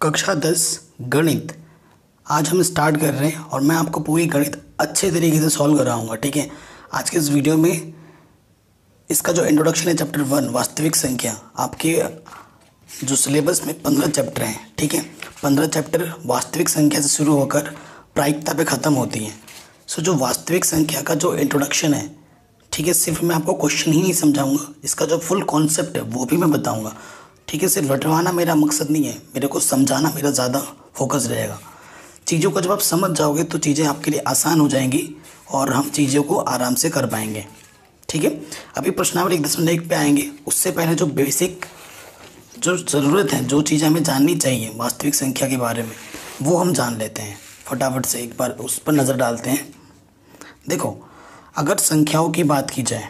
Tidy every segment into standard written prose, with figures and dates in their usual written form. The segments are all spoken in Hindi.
कक्षा 10 गणित। आज हम स्टार्ट कर रहे हैं और मैं आपको पूरी गणित अच्छे तरीके से सॉल्व कराऊंगा। ठीक है, आज के इस वीडियो में इसका जो इंट्रोडक्शन है चैप्टर 1 वास्तविक संख्या, आपके जो सिलेबस में 15 चैप्टर हैं। ठीक है, 15 चैप्टर वास्तविक संख्या से शुरू होकर प्रायिकता पे ख़त्म होती हैं। सो जो वास्तविक संख्या का जो इंट्रोडक्शन है, ठीक है, सिर्फ मैं आपको क्वेश्चन ही नहीं समझाऊंगा, इसका जो फुल कॉन्सेप्ट है वो भी मैं बताऊंगा। ठीक है, सिर्फ रटवाना मेरा मकसद नहीं है, मेरे को समझाना मेरा ज़्यादा फोकस रहेगा। चीज़ों को जब आप समझ जाओगे तो चीज़ें आपके लिए आसान हो जाएंगी और हम चीज़ों को आराम से कर पाएंगे। ठीक है, अभी प्रश्नावली 1.1 पे आएंगे। उससे पहले जो बेसिक जो ज़रूरत है, जो चीज़ें हमें जाननी चाहिए वास्तविक संख्या के बारे में, वो हम जान लेते हैं। फटाफट से एक बार उस पर नज़र डालते हैं। देखो, अगर संख्याओं की बात की जाए,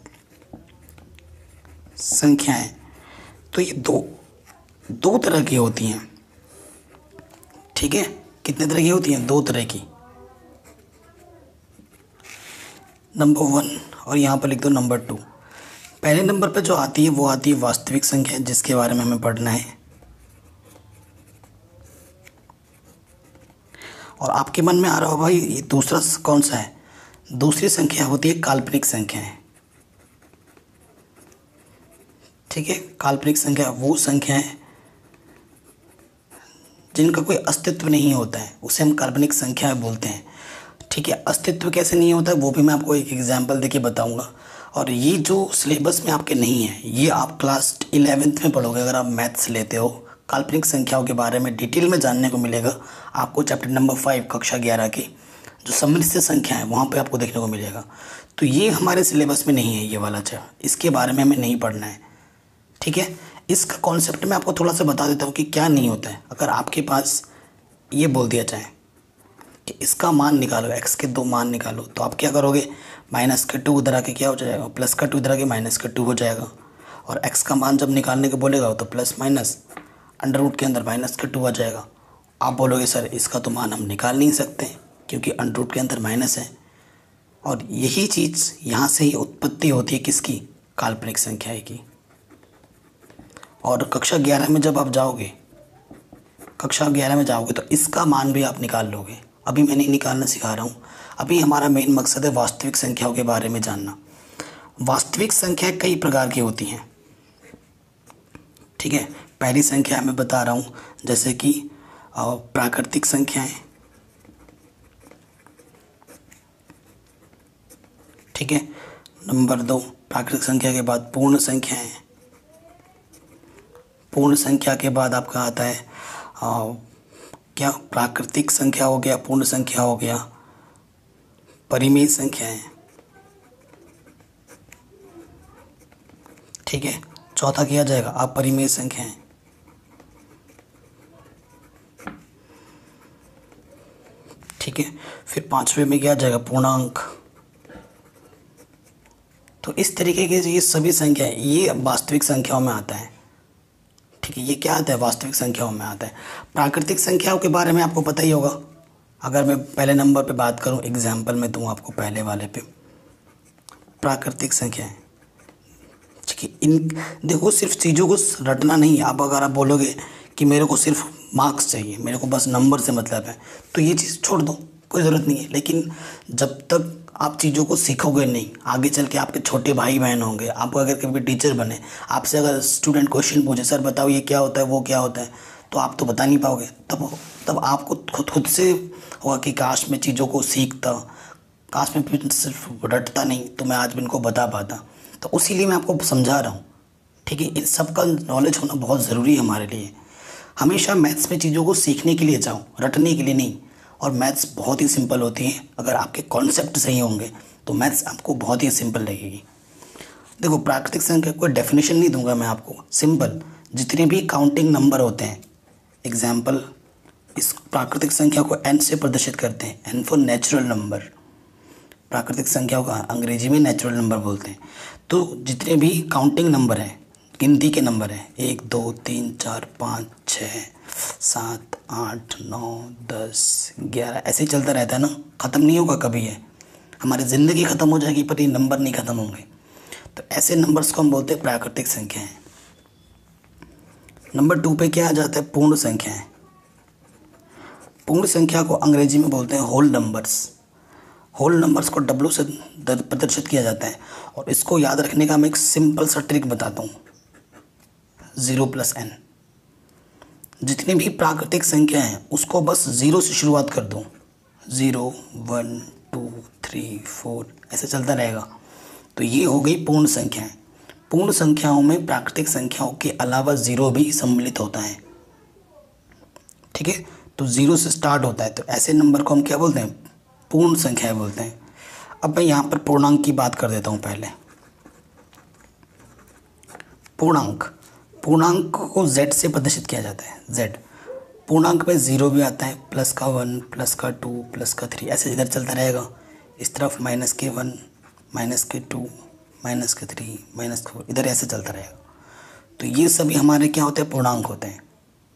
संख्याएं तो ये दो तरह की होती हैं। ठीक है, कितने तरह की होती हैं? 2 तरह की। नंबर 1 और यहाँ पर लिख दो नंबर 2। पहले नंबर पर जो आती है वो आती है वास्तविक संख्या, जिसके बारे में हमें पढ़ना है। और आपके मन में आ रहा हो भाई ये दूसरा कौन सा है? दूसरी संख्या होती है काल्पनिक संख्याएं। ठीक है, काल्पनिक संख्या वो संख्या है जिनका कोई अस्तित्व नहीं होता है, उसे हम काल्पनिक संख्या बोलते हैं। ठीक है, अस्तित्व कैसे नहीं होता है वो भी मैं आपको एक एग्जांपल देके बताऊंगा। और ये जो सिलेबस में आपके नहीं है, ये आप क्लास 11th में पढ़ोगे। अगर आप मैथ्स लेते हो, काल्पनिक संख्याओं के बारे में डिटेल में जानने को मिलेगा आपको। चैप्टर नंबर 5 कक्षा 11 की जो सम्मिश्र संख्या है वहाँ पे आपको देखने को मिलेगा। तो ये हमारे सिलेबस में नहीं है, ये वाला चैप्टर, इसके बारे में हमें नहीं पढ़ना है। ठीक है, इसका कॉन्सेप्ट मैं आपको थोड़ा सा बता देता हूँ कि क्या नहीं होता है। अगर आपके पास ये बोल दिया जाए कि इसका मान निकालो, x के 2 मान निकालो, तो आप क्या करोगे? माइनस के 2 उधर आके क्या हो जाएगा? प्लस का 2 उधर आके माइनस का 2 हो जाएगा। और x का मान जब निकालने को बोलेगा तो प्लस माइनस अंडर रूट के अंदर माइनस का 2 आ जाएगा। आप बोलोगे सर इसका तो मान हम निकाल नहीं सकते क्योंकि अंडर रूट के अंदर माइनस है। और यही चीज़ यहाँ से ही उत्पत्ति होती है किसकी? काल्पनिक संख्या की। और कक्षा 11 में जब आप जाओगे, कक्षा 11 में जाओगे तो इसका मान भी आप निकाल लोगे। अभी मैं नहीं निकालना सिखा रहा हूँ, अभी हमारा मेन मकसद है वास्तविक संख्याओं के बारे में जानना। वास्तविक संख्या कई प्रकार की होती हैं। ठीक है, पहली संख्या मैं बता रहा हूँ जैसे कि प्राकृतिक संख्याएं। ठीक है, नंबर 2 प्राकृतिक संख्या के बाद पूर्ण संख्याएं। पूर्ण संख्या के बाद आपका आता है क्या? प्राकृतिक संख्या हो गया, पूर्ण संख्या हो गया, परिमेय संख्याएं। ठीक है, चौथा किया जाएगा अपरिमेय संख्याएं। ठीक है, फिर 5वें में क्या जाएगा? पूर्णांक। तो इस तरीके के ये सभी संख्याएं ये वास्तविक संख्याओं में आता है। ठीक है, ये क्या आता है? वास्तविक संख्याओं में आता है। प्राकृतिक संख्याओं के बारे में आपको पता ही होगा। अगर मैं पहले नंबर पे बात करूं, एग्जाम्पल में दूं आपको पहले वाले पे, प्राकृतिक संख्याएं। ठीक है, इन देखो सिर्फ चीज़ों को रटना नहीं। आप अगर आप बोलोगे कि मेरे को सिर्फ मार्क्स चाहिए, मेरे को बस नंबर से मतलब है, तो ये चीज़ छोड़ दो, कोई ज़रूरत नहीं है। लेकिन जब तक आप चीज़ों को सीखोगे नहीं, आगे चल के आपके छोटे भाई बहन होंगे, आप अगर कभी टीचर बने, आपसे अगर स्टूडेंट क्वेश्चन पूछे सर बताओ ये क्या होता है, वो क्या होता है, तो आप तो बता नहीं पाओगे। तब आपको खुद से होगा कि काश मैं चीज़ों को सीखता, काश मैं सिर्फ रटता नहीं तो मैं आज भी इनको बता पाता। तो उसी लिए मैं आपको समझा रहा हूँ। ठीक है, इन सब का नॉलेज होना बहुत ज़रूरी है हमारे लिए। हमेशा मैथ्स में चीज़ों को सीखने के लिए जाओ, रटने के लिए नहीं। और मैथ्स बहुत ही सिंपल होती है, अगर आपके कॉन्सेप्ट सही होंगे तो मैथ्स आपको बहुत ही सिंपल लगेगी। देखो, प्राकृतिक संख्या कोई डेफिनेशन नहीं दूंगा मैं आपको, सिंपल जितने भी काउंटिंग नंबर होते हैं, एग्जाम्पल इस प्राकृतिक संख्या को n से प्रदर्शित करते हैं, n फॉर नेचुरल नंबर। प्राकृतिक संख्याओं का अंग्रेजी में नेचुरल नंबर बोलते हैं। तो जितने भी काउंटिंग नंबर हैं, गिनती के नंबर हैं, 1 2 3 4 5 6 7 8 9 10 11, ऐसे ही चलता रहता है ना, ख़त्म नहीं होगा कभी। है हमारी ज़िंदगी ख़त्म हो जाएगी पर ये नंबर नहीं ख़त्म होंगे। तो ऐसे नंबर्स को हम बोलते हैं प्राकृतिक संख्याएं। नंबर 2 पे क्या आ जाता है? पूर्ण संख्याएं। पूर्ण संख्या को अंग्रेजी में बोलते हैं होल नंबर्स। होल नंबर्स को डब्ल्यू से प्रदर्शित किया जाता है, और इसको याद रखने का मैं एक सिंपल सा ट्रिक बताता हूँ, 0+n। जितनी भी प्राकृतिक संख्या हैं उसको बस 0 से शुरुआत कर दो, 0 1 2 3 4 ऐसे चलता रहेगा, तो ये हो गई पूर्ण संख्याएं। पूर्ण संख्याओं में प्राकृतिक संख्याओं के अलावा 0 भी सम्मिलित होता है, ठीक है। तो 0 से स्टार्ट होता है, तो ऐसे नंबर को हम क्या बोलते हैं, पूर्ण संख्याएं बोलते हैं। अब मैं यहाँ पर पूर्णांक की बात कर देता हूँ पहले। पूर्णांक को z से प्रदर्शित किया जाता है, z। पूर्णांक में 0 भी आता है, प्लस का 1, प्लस का 2, प्लस का 3, ऐसे इधर चलता रहेगा। इस तरफ -1, -2, -3, -4, इधर ऐसे चलता रहेगा। तो ये सभी हमारे क्या होते हैं, पूर्णांक होते हैं,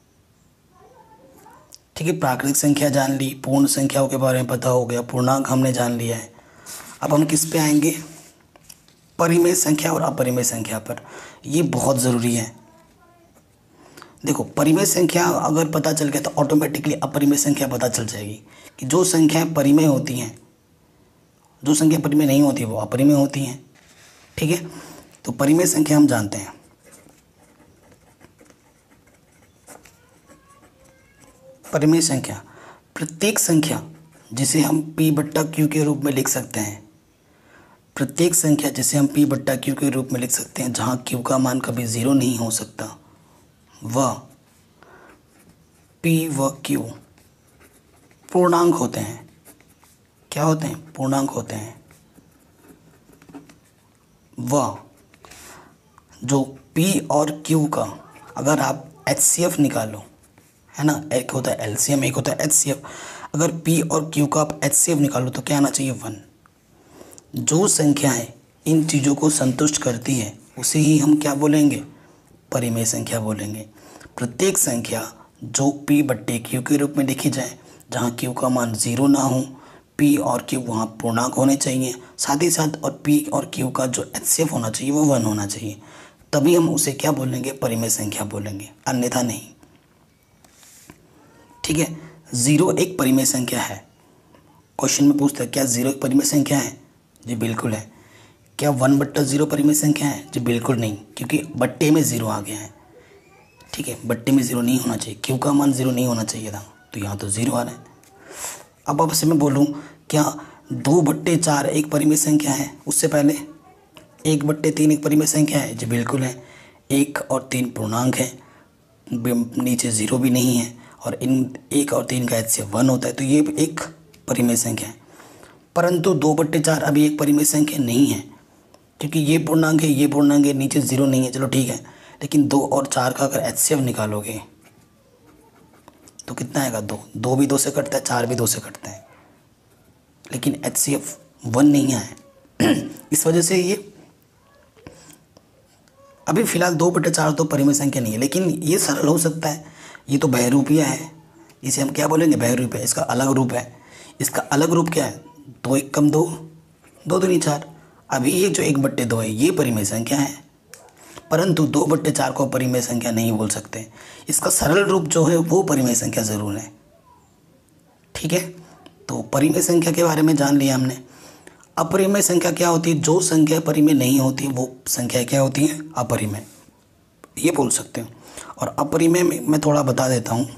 ठीक है। प्राकृतिक संख्या जान ली, पूर्ण संख्याओं के बारे में पता हो गया, पूर्णांक हमने जान लिया है। अब हम किस पे आएंगे, परिमेय संख्या और अपरिमेय संख्या पर। ये बहुत ज़रूरी है। देखो, परिमेय संख्या अगर पता चल गया तो ऑटोमेटिकली अपरिमेय संख्या पता चल जाएगी कि जो संख्याएं परिमेय होती हैं, जो संख्या परिमेय नहीं होती वो अपरिमेय होती हैं, ठीक है। तो परिमेय संख्या हम जानते हैं। परिमेय संख्या प्रत्येक संख्या जिसे हम p/q के रूप में लिख सकते हैं, प्रत्येक संख्या जिसे हम p/q के रूप में लिख सकते हैं, जहाँ q का मान कभी 0 नहीं हो सकता, वह p व q पूर्णांक होते हैं। क्या होते हैं, पूर्णांक होते हैं। वह जो p और q का अगर आप HCF निकालो, है ना, एक होता है LCM, एक होता है HCF। अगर p और q का आप HCF निकालो तो क्या आना चाहिए, 1। जो संख्याएं इन चीज़ों को संतुष्ट करती है उसे ही हम क्या बोलेंगे, परिमेय संख्या बोलेंगे। प्रत्येक संख्या जो p/q के रूप में लिखी जाए, जहाँ q का मान 0 ना हो, p और q वहाँ पूर्णांक होने चाहिए, साथ ही साथ और p और q का जो HCF होना चाहिए वो 1 होना चाहिए, तभी हम उसे क्या बोलेंगे, परिमेय संख्या बोलेंगे, अन्यथा नहीं, ठीक है। 0 एक परिमेय संख्या है। क्वेश्चन में पूछता है क्या 0 एक परिमेय संख्या है, जी बिल्कुल है। क्या 1/0 परिमेय संख्या है, जी बिल्कुल नहीं, क्योंकि बट्टे में 0 आ गया है, ठीक है। बट्टे में 0 नहीं होना चाहिए, q का मान 0 नहीं होना चाहिए था, तो यहाँ तो 0 आ रहा है। अब आपसे मैं बोलूँ क्या 2/4 एक परिमेय संख्या है, उससे पहले 1/3 एक परिमेय संख्या है, जी बिल्कुल है। 1 और 3 पूर्णांक है, नीचे 0 भी नहीं है, और इन 1 और 3 का HCF 1 होता है, तो ये एक परिमेय संख्या है। परंतु 2/4 अभी एक परिमेय संख्या नहीं है, क्योंकि ये पूर्णांक है, ये पूर्णांक है, नीचे 0 नहीं है, चलो ठीक है। लेकिन 2 और 4 का अगर HCF निकालोगे तो कितना आएगा, 2। 2 भी 2 से कटता है, 4 भी 2 से कटता है, लेकिन HCF 1 नहीं आया। इस वजह से ये अभी फिलहाल 2/4 तो परिमेय संख्या नहीं है, लेकिन ये सरल हो सकता है। ये तो बहुरूपीय है, इसे हम क्या बोलेंगे, बहुरूपीय। इसका अलग रूप है, इसका अलग रूप क्या है, 2 1 कम 2, 2 दूनी 4। अभी ये जो 1/2 है ये परिमेय संख्या है, परंतु 2/4 को परिमेय संख्या नहीं बोल सकते। इसका सरल रूप जो है वो परिमेय संख्या ज़रूर है, ठीक है। तो परिमेय संख्या के बारे में जान लिया हमने। अपरिमेय संख्या क्या होती है, जो संख्या परिमेय नहीं होती वो संख्या क्या होती है, अपरिमेय, ये बोल सकते हो। और अपरिमेय में मैं थोड़ा बता देता हूँ,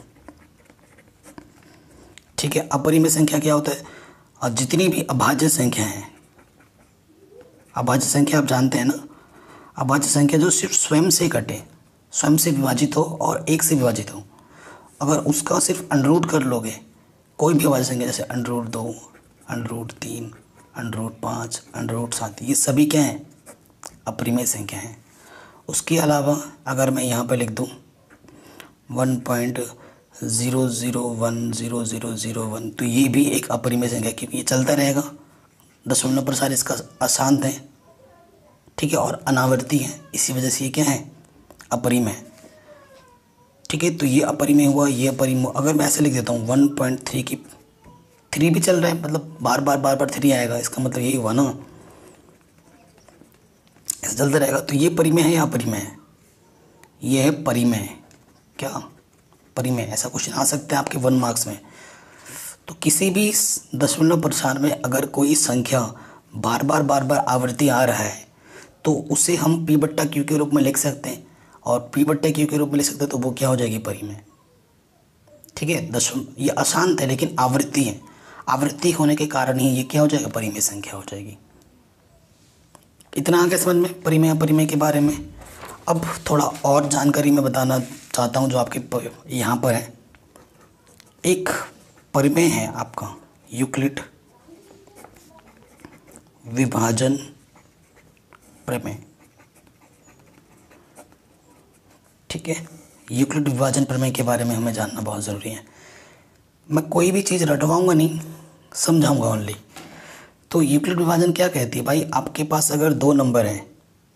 ठीक है। अपरिमेय संख्या क्या होता है, और जितनी भी अभाज्य संख्या है, अभाज्य संख्या आप जानते हैं ना, अभाज्य संख्या जो सिर्फ स्वयं से कटे, स्वयं से विभाजित हो और 1 से विभाजित हो, अगर उसका सिर्फ अंडर कर लोगे, कोई भी अभाज्य संख्या जैसे √2, √3, √5, √7, ये सभी क्या हैं, अपरिमेय संख्या हैं। उसके अलावा अगर मैं यहाँ पर लिख दूँ 1.00100001, तो ये भी एक अपरिमेय संख्या, क्योंकि ये चलता रहेगा, दशमलव प्रसार इसका अशांत है, ठीक है, और अनावर्ती है, इसी वजह से ये क्या है, अपरिमेय, ठीक है। तो ये अपरिमेय हुआ, ये अपरिमेय। अगर मैं ऐसे लिख देता हूँ 1.3 की 3 भी चल रहा है, मतलब बार बार 3 आएगा, इसका मतलब यही हुआ ना, ऐसे चलता रहेगा। तो ये परिमेय है या अपरिमेय है, ये है परिमेय। क्या परिमेय, ऐसा क्वेश्चन आ सकता है आपके 1 मार्क्स में। तो किसी भी दशमलव प्रसार में अगर कोई संख्या बार बार आवृत्ति आ रहा है तो उसे हम P बट्टा Q के रूप में लिख सकते हैं, और P बट्टा Q के रूप में लिख सकते हैं तो वो क्या हो जाएगी, परिमेय। ठीक है, ये अशांत है लेकिन आवृत्ति है, आवृत्ति होने के कारण ही ये क्या हो जाएगा, परिमेय संख्या हो जाएगी। इतना आगे समझ में परिमेय अपरिमेय के बारे में। अब थोड़ा और जानकारी मैं बताना चाहता हूँ जो आपके यहाँ पर है। एक परिमेय है आपका यूक्लिड विभाजन प्रमेय। ठीक है, यूक्लिड विभाजन प्रमेय के बारे में हमें जानना बहुत ज़रूरी है। मैं कोई भी चीज़ रटवाऊंगा नहीं, समझाऊंगा ओनली। तो यूक्लिड विभाजन क्या कहती है भाई, आपके पास अगर दो नंबर हैं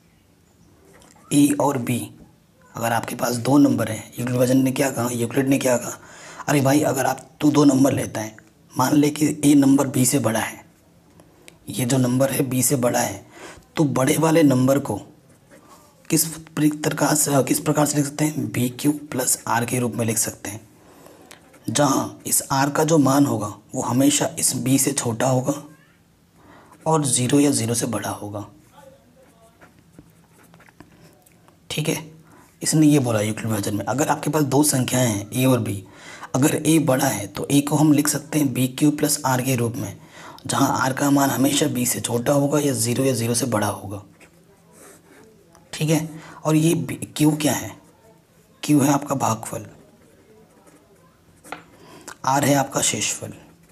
ए और बी, अगर आपके पास दो नंबर हैं, यूक्लिड विभाजन ने क्या कहा, यूक्लिड ने क्या कहा, अरे भाई अगर तू दो नंबर लेता है, मान ले कि ए नंबर बी से बड़ा है, ये जो नंबर है बी से बड़ा है, तो बड़े वाले नंबर को किस प्रकार से लिख सकते हैं, बी क्यू प्लस आर के रूप में लिख सकते हैं, जहाँ इस आर का जो मान होगा वो हमेशा इस बी से छोटा होगा और ज़ीरो या ज़ीरो से बड़ा होगा। ठीक है, इसने ये बोला यूक्लिड विभाजन में अगर आपके पास दो संख्याएं हैं ए और बी, अगर ए बड़ा है तो ए को हम लिख सकते हैं बी क्यू प्लस आर के रूप में, जहाँ आर का मान हमेशा बी से छोटा होगा या ज़ीरो से बड़ा होगा। ठीक है, और ये क्यू क्या है, क्यू है आपका भागफल, आर है आपका शेषफल।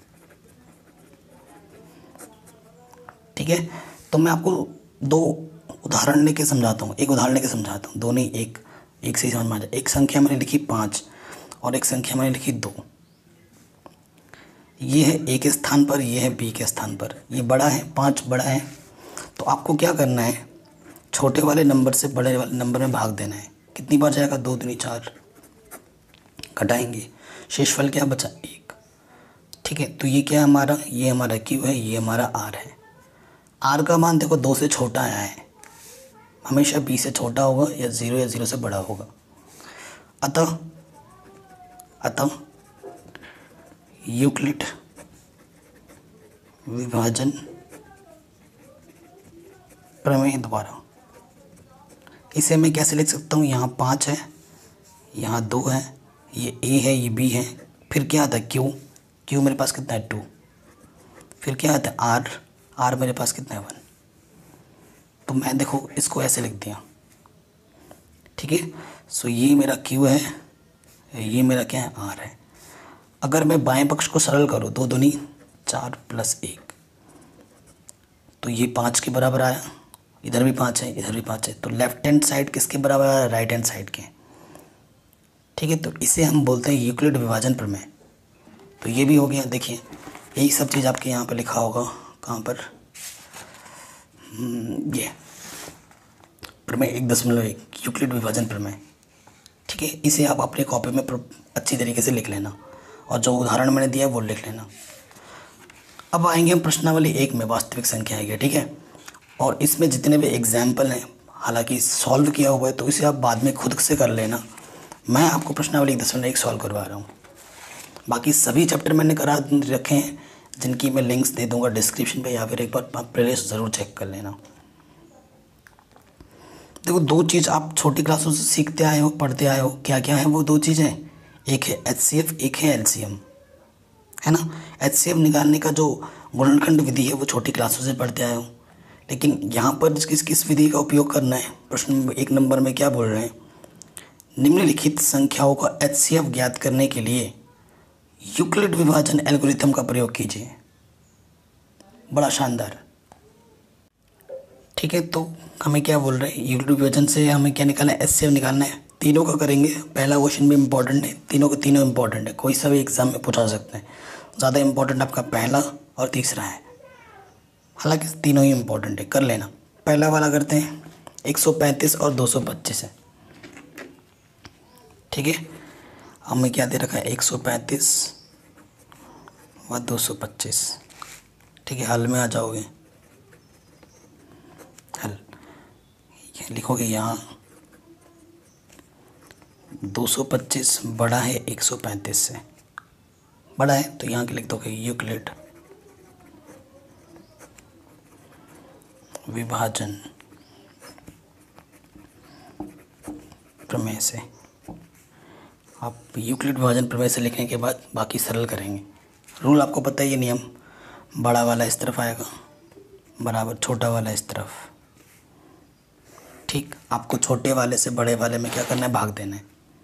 ठीक है, तो मैं आपको दो उदाहरण लेके समझाता हूँ, एक उदाहरण लेके समझाता हूँ, दो नहीं एक से ही समझ में आ जाए। एक संख्या मैंने लिखी 5 और एक संख्या मैंने लिखी 2। ये है ए के स्थान पर, ये है बी के स्थान पर, ये बड़ा है, 5 बड़ा है, तो आपको क्या करना है, छोटे वाले नंबर से बड़े वाले नंबर में भाग देना है। कितनी बार जाएगा, 2 दूनी 4, घटाएंगे, शेषफल क्या बचा, 1। ठीक है, तो ये क्या है हमारा, ये हमारा क्यू है, ये हमारा आर है। आर का मान देखो 2 से छोटा आया है, हमेशा बी से छोटा होगा या ज़ीरो से बड़ा होगा। अतः यूक्लिड विभाजन प्रमेय द्वारा इसे मैं कैसे लिख सकता हूँ, यहाँ 5 है, यहाँ 2 है, ये ए है, ये बी है, फिर क्या आता है क्यू मेरे पास कितना है 2, फिर क्या आता है आर मेरे पास कितना है 1। तो मैं देखो इसको ऐसे लिख दिया। ठीक है, सो ये मेरा क्यू है, ये मेरा क्या है, आर है। अगर मैं बाएं पक्ष को सरल करूँ, 2 दूनी 4 प्लस 1, तो ये 5 के बराबर आया, इधर भी 5 है, इधर भी 5 है, तो लेफ्ट हैंड साइड किसके बराबर आया, राइट हैंड साइड के। ठीक है, तो इसे हम बोलते हैं यूक्लिड विभाजन प्रमेय। तो ये भी हो गया। देखिए यही सब चीज़ आपके यहाँ पर लिखा होगा, कहाँ पर, ये प्रमेय 1.1 यूक्लिड विभाजन प्रमेय। ठीक है, इसे आप अपने कॉपी में अच्छी तरीके से लिख लेना, और जो उदाहरण मैंने दिया वो लिख लेना। अब आएंगे हम प्रश्नावली 1 में, वास्तविक संख्या है। ठीक है, और इसमें जितने भी एग्जाम्पल हैं, हालांकि सॉल्व किया हुआ है तो इसे आप बाद में खुद से कर लेना। मैं आपको प्रश्नावली 1.1 सॉल्व करवा रहा हूँ। बाकी सभी चैप्टर मैंने करा रखे हैं, जिनकी मैं लिंक्स दे दूंगा डिस्क्रिप्शन पे, या फिर एक बार प्लेलिस्ट ज़रूर चेक कर लेना। देखो, दो चीज़ आप छोटी क्लासों से सीखते आए हो, पढ़ते आए हो, क्या क्या है वो दो चीज़ें, एक है HCF, एक है LCM, है ना। HCF निकालने का जो गुणनखंड विधि है वो छोटी क्लासों से पढ़ते आए हो, लेकिन यहाँ पर किस विधि का उपयोग करना है, प्रश्न 1 नंबर में क्या बोल रहे हैं, निम्नलिखित संख्याओं का HCF ज्ञात करने के लिए यूक्लिड विभाजन एल्गोरिथम का प्रयोग कीजिए। बड़ा शानदार। ठीक है, तो हमें क्या बोल रहे हैं, यूक्लिड विभाजन से हमें क्या निकालना है, HCF निकालना है। तीनों का करेंगे, पहला क्वेश्चन भी इम्पोर्टेंट है, तीनों के तीनों इम्पोर्टेंट है, कोई सा भी एग्जाम में पूछा सकते हैं। ज़्यादा इम्पोर्टेंट आपका पहला और तीसरा है, हालांकि तीनों ही इम्पोर्टेंट है, कर लेना। पहला वाला करते हैं, 135 और 225 है। ठीक है, हमें क्या दे रखा है, 135 व 225। ठीक है, हल में आ जाओगे, हल लिखोगे यहाँ 225 बड़ा है 135 से, बड़ा है तो यहाँ के लिख दोगे यूक्लिड विभाजन प्रमेय से। आप यूक्लिड विभाजन प्रमेय से लिखने के बाद बाकी सरल करेंगे। रूल आपको पता ही है, नियम, बड़ा वाला इस तरफ आएगा बराबर छोटा वाला इस तरफ। ठीक, आपको छोटे वाले से बड़े वाले में क्या करना है, भाग देना है।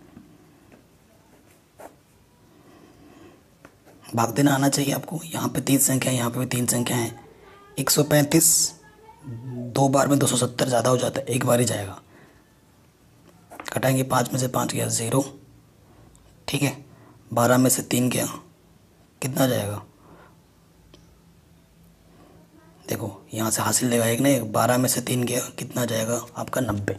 भाग देना आना चाहिए आपको। यहाँ पे 3 संख्या है, यहाँ पे भी 3 संख्या है। 135 2 बार में 270 ज़्यादा हो जाता है, एक बार ही जाएगा। घटाएंगे, 5 में से 5 गया 0, ठीक है। 12 में से 3 गया, कितना जाएगा, देखो यहाँ से हासिल देगा एक नहीं, 12 में से 3 गया, कितना जाएगा आपका 90।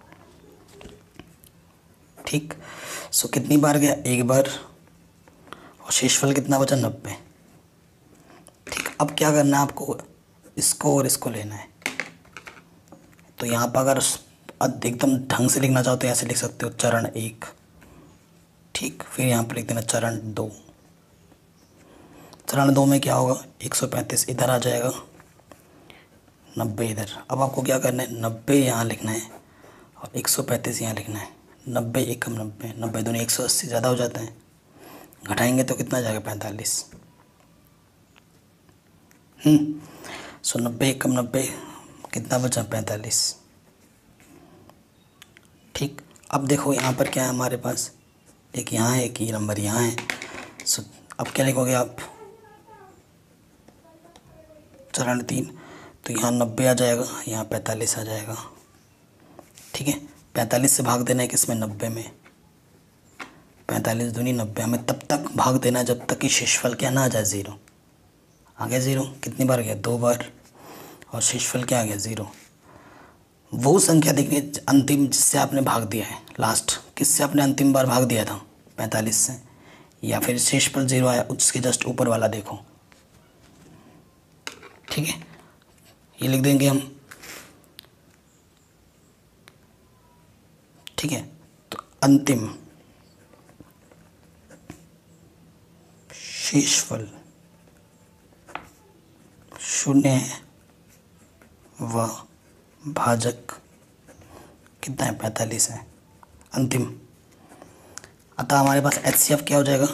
ठीक, सो कितनी बार गया, एक बार, और शेषफल कितना बचा, 90। ठीक, अब क्या करना है आपको, इसको और इसको लेना है। तो यहाँ पर अगर एकदम ढंग से लिखना चाहो तो ऐसे लिख सकते हो, चरण 1, ठीक। फिर यहाँ पर लिख देना चरण 2। चरण 2 में क्या होगा, 135 इधर आ जाएगा, 90 इधर। अब आपको क्या करना है, 90 यहाँ लिखना है और 135 यहाँ लिखना है। 90 एकम 90, 90 दूनी 180 ज़्यादा हो जाता है। घटाएंगे तो कितना जाएगा, 45। सो 90 एकम 90 कितना बचा, 45। ठीक, अब देखो यहाँ पर क्या है हमारे पास, एक यहाँ है, एक ये नंबर यहाँ है। सो अब क्या लिखोगे आप, चरण 3, तो यहाँ 90 आ जाएगा, यहाँ 45 आ जाएगा, ठीक है। 45 से भाग देना है किसमें, 90 में। 45 दूनी 90, हमें तब तक भाग देना जब तक कि शेषफल क्या ना आ जाए 0। आ गया 0, कितनी बार गया, 2 बार, और शेषफल क्या आ गया, 0। वो संख्या देखनी है अंतिम जिससे आपने भाग दिया है, लास्ट किससे आपने अंतिम बार भाग दिया था, 45 से, या फिर शेषफल 0 आया उसके जस्ट ऊपर वाला देखो, ठीक है। ये लिख देंगे हम, ठीक है। तो अंतिम शेषफल 0 है व भाजक कितना है, 45 है, अंतिम। अतः हमारे पास HCF क्या हो जाएगा,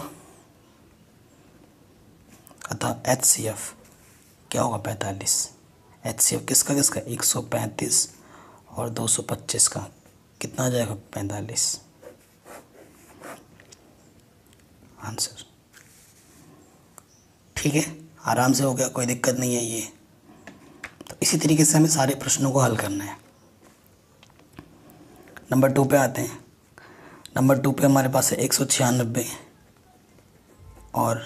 अतः HCF क्या होगा, 45। HCF किसका किसका, 135 और 225 का, कितना आ जाएगा, 45 आंसर। ठीक है, आराम से हो गया, कोई दिक्कत नहीं है ये। तो इसी तरीके से हमें सारे प्रश्नों को हल करना है। नंबर 2 पे आते हैं। नंबर 2 पे हमारे पास है 196 और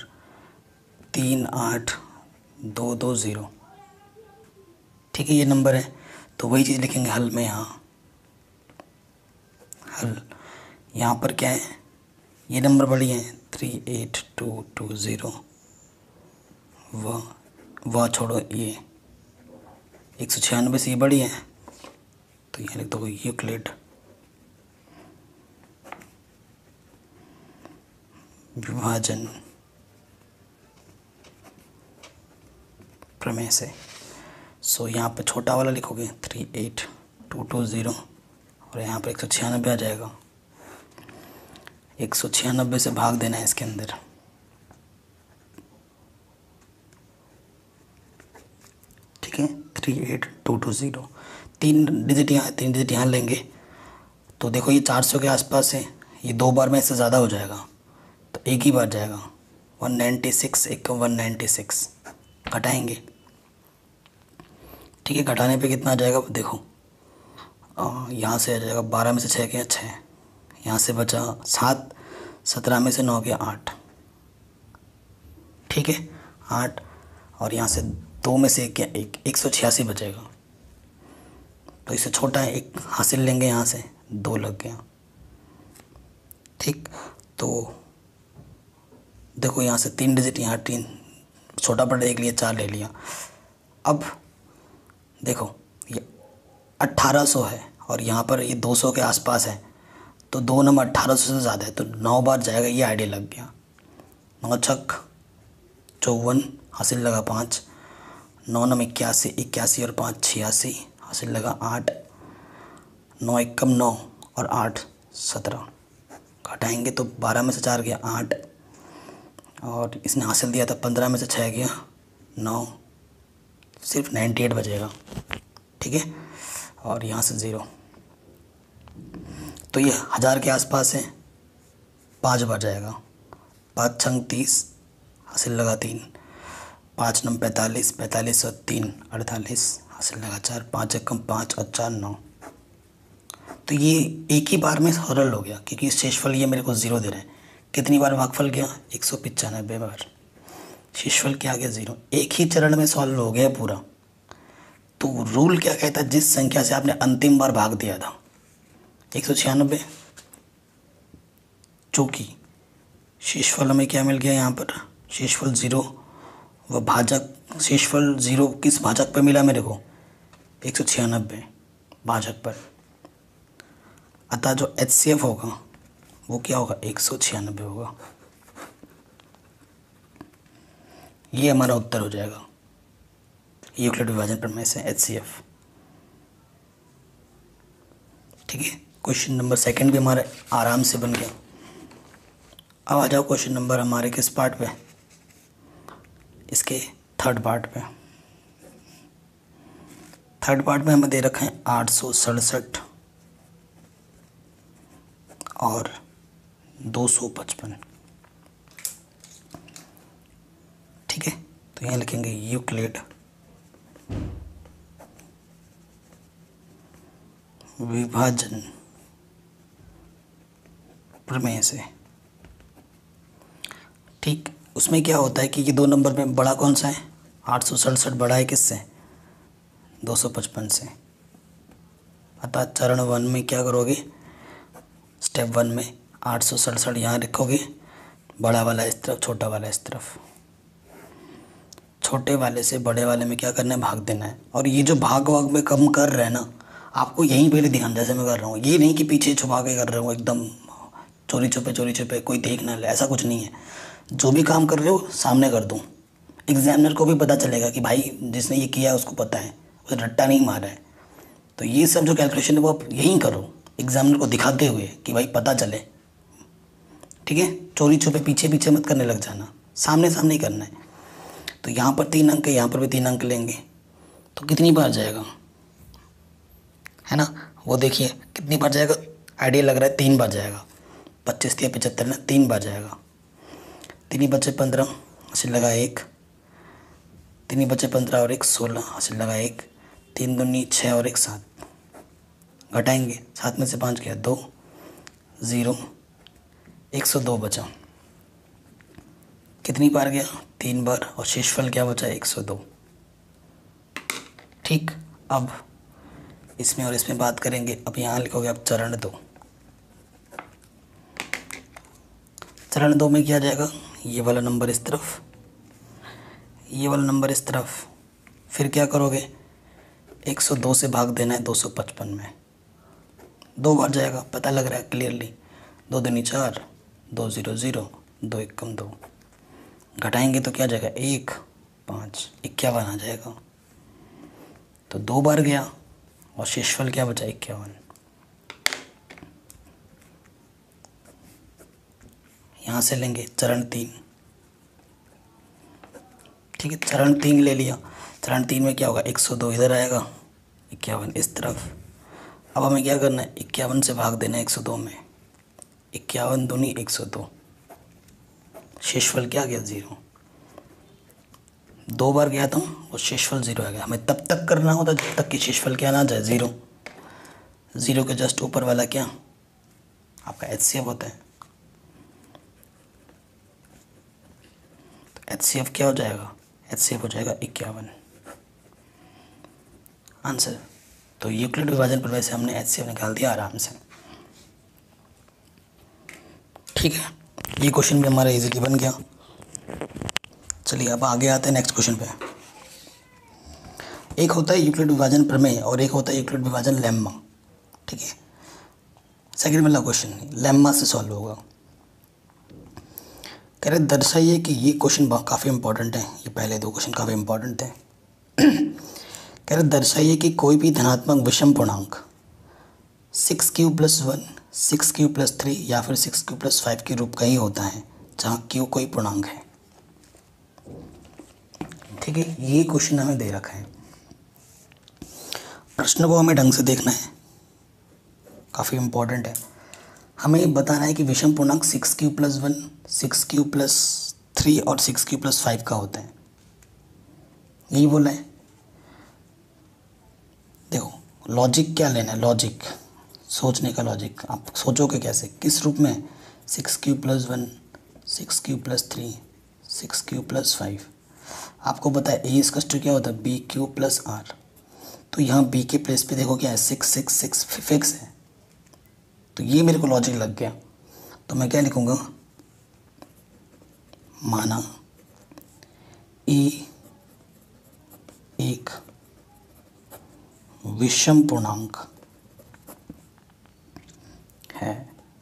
38220, ठीक है, ये नंबर है। तो वही चीज़ लिखेंगे हल में, यहाँ हल, यहाँ पर क्या है, ये नंबर बड़ी है 38220, वह छोड़ो, ये 196 से ये बड़ी है, तो यहाँ लिख दो यूक्लिड विभाजन प्रमेय से। सो यहाँ पे छोटा वाला लिखोगे 38220 और यहाँ पर 196 आ जाएगा। 196 से भाग देना है इसके अंदर, ठीक है। 38220, 3 डिजिट यहाँ, 3 डिजिट यहाँ लेंगे तो देखो ये 400 के आसपास है, ये 2 बार में इससे ज़्यादा हो जाएगा तो एक ही बार जाएगा। 196 एक 196, घटाएंगे, ठीक है। घटाने पे कितना आ जाएगा देखो, यहाँ से आ जाएगा 12 में से 6 गया 6, यहाँ से बचा 7, 17 में से 9 गया 8, ठीक है 8, और यहाँ से 2 में से 1 गया 1, 186 बचेगा। तो इससे छोटा है 1 हासिल लेंगे, यहाँ से 2 लग गया, ठीक। तो देखो यहाँ से 3 डिजिट, यहाँ 3 छोटा बड़ा 1 लिया, 4 ले लिया। अब देखो ये 1800 है और यहाँ पर ये 200 के आसपास है, तो 2 नंबर 1800 से ज़्यादा है तो 9 बार जाएगा, ये आइडिया लग गया। 9 छक 54, हासिल लगा 5, 9 नम 81, 81 और 5 86, हासिल लगा 8, 9 एकम 9 और 8 17, घटाएंगे तो 12 में से 4 गया 8, और इसने हासिल दिया था 15 में से 6 गया 9, सिर्फ 98 बचेगा। ठीक है, और यहाँ से 0, तो ये 1000 के आसपास है, 5 बार जाएगा। 5 छंग 30, हासिल लगा 3, 5 नम 45, 45 और 3 48, हासिल लगा 4, 5 एकम 5 और 4 9। तो ये एक ही बार में सरल हो गया, क्योंकि शेषफल ये मेरे को 0 दे रहे हैं। कितनी बार भागफल गया? 195 बार। शेषफल क्या आ गया? 0। एक ही चरण में सॉल्व हो गया पूरा। तो रूल क्या कहता है? जिस संख्या से आपने अंतिम बार भाग दिया था 196, चूँकि शेषफल हमें क्या मिल गया यहाँ पर? शेषफल 0 व भाजक, शेषफल 0 किस भाजक पर मिला मेरे को? 196 भाजक पर। अतः जो HCF होगा वो क्या होगा? 196 होगा। ये हमारा उत्तर हो जाएगा यूक्लिड विभाजन प्रमेय से HCF। ठीक है, क्वेश्चन नंबर 2 भी हमारे आराम से बन गया। अब आ जाओ क्वेश्चन नंबर हमारे किस पार्ट पे? इसके थर्ड पार्ट पे। थर्ड पार्ट में हमें दे रखा है 867 और 255। ठीक है, तो यहाँ लिखेंगे यूक्लिड विभाजन प्रमेय से। ठीक, उसमें क्या होता है कि ये 2 नंबर में बड़ा कौन सा है? 867 बड़ा है किससे? 255 से। अतः चरण 1 में क्या करोगे? स्टेप 1 में 867 यहाँ रखोगे, बड़ा वाला इस तरफ, छोटा वाला इस तरफ। छोटे वाले से बड़े वाले में क्या करना है? भाग देना है। और ये जो भाग वाग में कम कर रहे हैं ना, आपको यहीं पहले ध्यान, जैसे मैं कर रहा हूँ, ये नहीं कि पीछे छुपा के कर रहे हो एकदम चोरी छुपे कोई देख ना ले, ऐसा कुछ नहीं है। जो भी काम कर रहे हो सामने कर दूँ, एग्जामिनर को भी पता चलेगा कि भाई जिसने ये किया है उसको पता है, उसे रट्टा नहीं मारा है। तो ये सब जो कैलकुलेशन है वो आप यहीं करो, एग्जामिनर को दिखाते हुए कि भाई पता चले। ठीक है, चोरी छुपे पीछे पीछे मत करने लग जाना, सामने सामने ही करना है। तो यहाँ पर 3 अंक है, यहाँ पर भी 3 अंक लेंगे, तो कितनी बार जाएगा? है ना, वो देखिए कितनी बार जाएगा। आइडिया लग रहा है 3 बार जाएगा। 25 या 75 ना, 3 बार जाएगा। 3 बचे 15, हासिल लगा 1, 3 बचे 15 और 1 16, हासिल लगा 1, 3 दूनी 6 और 1 7, घटाएंगे 7 में से 5 गया 2, 0, 102 बचा। कितनी बार गया? 3 बार, और शेषफल क्या बचा? 102। ठीक, अब इसमें और इसमें बात करेंगे। अब यहाँ लिखोगे अब चरण 2। चरण 2 में क्या जाएगा? ये वाला नंबर इस तरफ, ये वाला नंबर इस तरफ। फिर क्या करोगे? 102 से भाग देना है 255 में। 2 बार जाएगा, पता लग रहा है क्लियरली। 2 दूनी 4, 2 0 0, 2 एकम 2, घटाएंगे तो क्या जाएगा? 1 5 51 आ जाएगा। तो 2 बार गया और शेषफल क्या बचा? 51। यहाँ से लेंगे चरण 3। ठीक है, चरण 3 ले लिया। चरण 3 में क्या होगा? 102 इधर आएगा, 51 इस तरफ। अब हमें क्या करना है? 51 से भाग देना है 102 में। 51 दूनी 102, शेषफल क्या गया? 0। 2 बार गया था और शेषफल 0 आ गया। हमें तब तक करना होता जब तक कि शेषफल क्या ना जाए? 0। 0 के जस्ट ऊपर वाला क्या? आपका HCF होता है। तो HCF क्या हो जाएगा? HCF हो जाएगा 51 आंसर। तो यूक्लिड विभाजन प्रमेय से हमने HCF निकाल दिया आराम से। ठीक है, ये क्वेश्चन भी हमारा इजीली बन गया। चलिए अब आगे आते हैं नेक्स्ट क्वेश्चन पे। एक होता है यूक्लिड विभाजन प्रमेय और एक होता है यूक्लिड विभाजन लेम्मा। ठीक है, सेकंड वाला क्वेश्चन लेम्मा से सॉल्व होगा। कह रहे दर्शाइए कि ये क्वेश्चन काफ़ी इंपॉर्टेंट है, ये पहले दो क्वेश्चन काफ़ी इंपॉर्टेंट थे। कह रहे दर्शाइए कि कोई भी धनात्मक विषम पूर्णांक 6q+1, 6q+3 या फिर 6q+5 के रूप का ही होता है जहाँ q कोई पूर्णांक है। ठीक है, ये क्वेश्चन हमें दे रखा है। प्रश्न को हमें ढंग से देखना है, काफ़ी इंपॉर्टेंट है। हमें बताना है कि विषम पूर्णांक 6q+1, 6q+3 और 6q+5 का होता है, यही बोला है। देखो लॉजिक क्या लेना है, लॉजिक सोचने का लॉजिक। आप सोचोगे कैसे, किस रूप में? 6q+1, 6q+3, 6q+5। आपको पता है a क्या होता है, bq+r। तो यहाँ b के प्लेस पे देखो क्या है, 6 6 6 फिक्स है। तो ये मेरे को लॉजिक लग गया। तो मैं क्या लिखूँगा, माना a एक विषम पूर्णांक है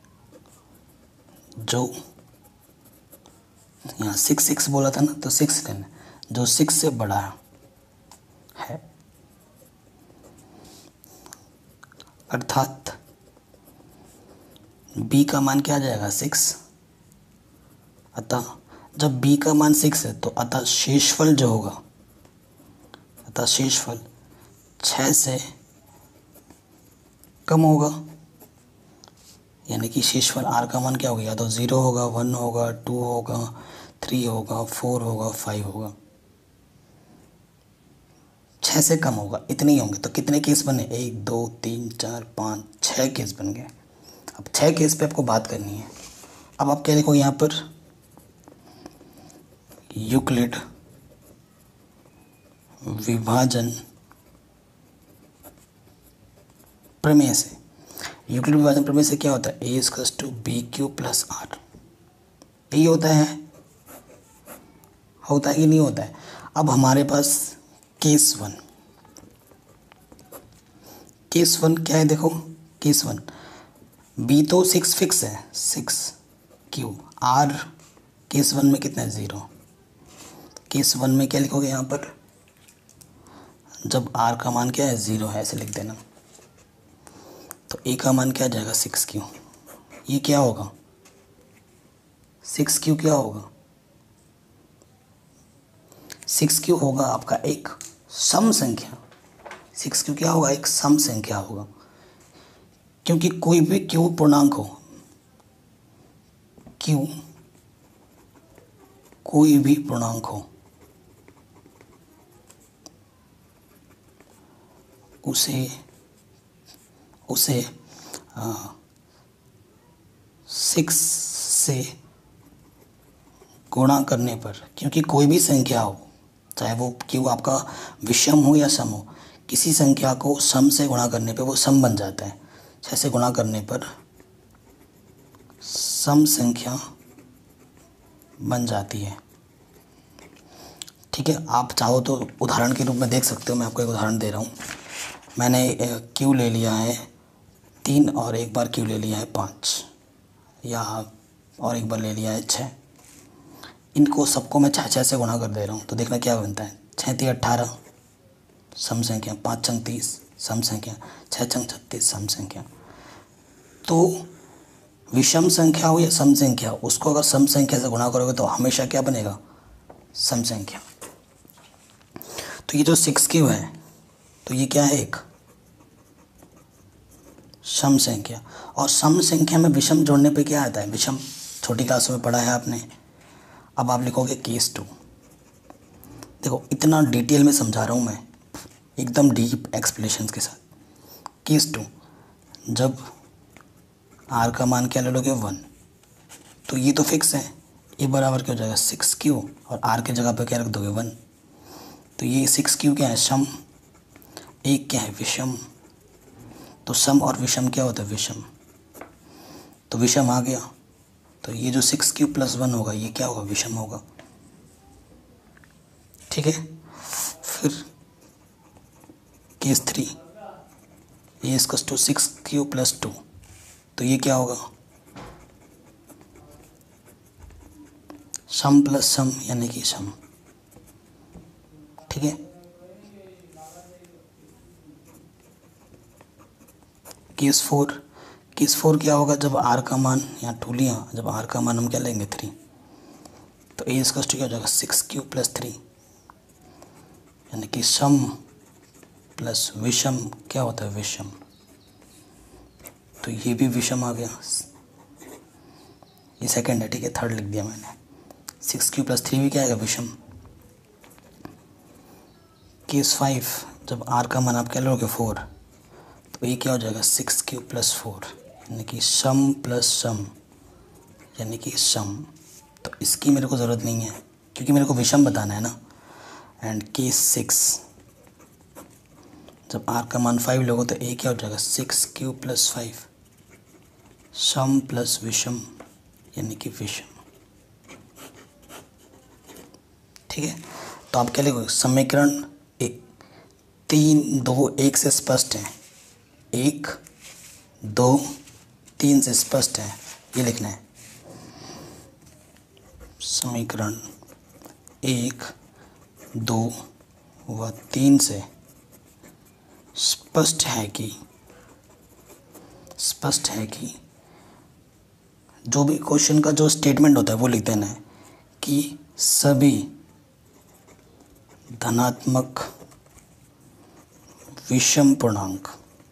जो, यहाँ 6 6 बोला था ना, तो 6 लेना, जो 6 से बड़ा है, अर्थात b का मान क्या आ जाएगा, 6। अतः जब b का मान 6 है तो अतः शेषफल जो होगा, अतः शेषफल 6 से कम होगा। यानी कि शेषफल r का मान क्या होगा, या तो 0 होगा, 1 होगा, 2 होगा, 3 होगा, 4 होगा, 5 होगा, 6 से कम होगा। इतने ही होंगे। तो कितने केस बने, 1 2 3 4 5 6 केस बन गए। अब 6 केस पे आपको बात करनी है। अब आप क्या लिखो यहाँ पर, यूक्लिड विभाजन प्रमेय से, यूक्लिड विभाजन प्रमेय से क्या होता है, a = bq+r। यही होता है कि नहीं होता है। अब हमारे पास केस वन क्या है, देखो केस 1 b तो 6 फिक्स है, 6q, r केस 1 में कितना है, 0। केस 1 में क्या लिखोगे यहाँ पर, जब r का मान क्या है, 0 है, ऐसे लिख देना। तो a का मान क्या आ जाएगा, 6q। ये क्या होगा, 6q क्या होगा, 6q होगा आपका एक सम संख्या। 6q क्या होगा, एक सम संख्या होगा। क्योंकि कोई भी q पूर्णांक हो, q कोई भी पूर्णांक हो, उसे 6 से गुणा करने पर, क्योंकि कोई भी संख्या हो, चाहे वो q आपका विषम हो या सम हो, किसी संख्या को सम से गुणा करने पे वो सम बन जाता है। 6 से गुणा करने पर सम संख्या बन जाती है। ठीक है, आप चाहो तो उदाहरण के रूप में देख सकते हो। मैं आपको एक उदाहरण दे रहा हूँ। मैंने q ले लिया है 3 और एक बार q ले लिया है 5, या और एक बार ले लिया है 6। इनको सबको मैं 6 से गुणा कर दे रहा हूँ। तो देखना क्या बनता है, 6 3 18 सम संख्या, 5 अंक 30 सम संख्या, 6 अंक 36 सम संख्या। तो विषम संख्या हो या सम संख्या, उसको अगर सम संख्या से गुणा करोगे तो हमेशा क्या बनेगा, सम संख्या। तो ये जो 6q है, तो ये क्या है, एक सम संख्या। और सम संख्या में विषम जोड़ने पे क्या आता है, विषम छोटी क्लासों में पढ़ा है आपने। अब आप लिखोगे केस 2। देखो इतना डिटेल में समझा रहा हूँ मैं, एकदम डीप एक्सप्लेनेशन के साथ। केस 2, जब r का मान क्या ले लोगे, 1, तो ये तो फिक्स है, ये बराबर क्या हो जाएगा, 6q, और r के जगह पे क्या रख दोगे, 1। तो ये 6q क्या है, सम, एक क्या है, विषम। तो सम और विषम क्या होता है, विषम। तो विषम आ गया, तो ये जो 6q+1 होगा, ये क्या होगा, विषम होगा। ठीक है, फिर केस 3, a = 6q+2, तो ये क्या होगा, सम प्लस सम यानी कि सम। ठीक है, केस 4 क्या होगा, जब आर का मान यहाँ 2 लिया, जब आर का मान हम क्या लेंगे 3, तो ए इसका क्या हो जाएगा 6 प्लस 3 यानी कि सम प्लस विषम क्या होता है विषम, तो ये भी विषम आ गया, ये सेकंड है। ठीक है, थर्ड लिख दिया मैंने। 6 प्लस 3 भी क्या आएगा विषम। केस 5 जब आर का मान आप क्या लोगे 4, तो ये क्या हो जाएगा 6 प्लस 4 यानी कि सम प्लस सम यानी कि सम। तो इसकी मेरे को ज़रूरत नहीं है क्योंकि मेरे को विषम बताना है ना। एंड केस 6 जब आर का मान 5 लोगो तो ए क्या हो जाएगा 6 प्लस 5 सम प्लस विषम यानी कि विषम। ठीक है, तो आप क्या लिखोगे, समीकरण 3, 2, 1 से स्पष्ट है, 1, 2, 3 से स्पष्ट है, ये लिखना है। समीकरण 1, 2 व 3 से स्पष्ट है कि जो भी क्वेश्चन का जो स्टेटमेंट होता है वो लिख देना है कि सभी धनात्मक विषम पूर्णांक